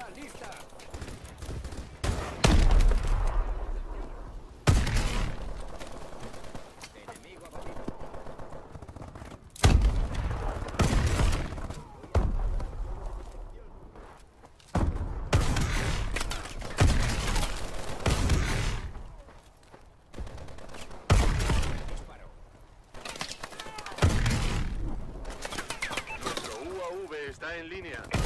lista. Enemigo abatido. Disparo. Nuestro UAV está en línea.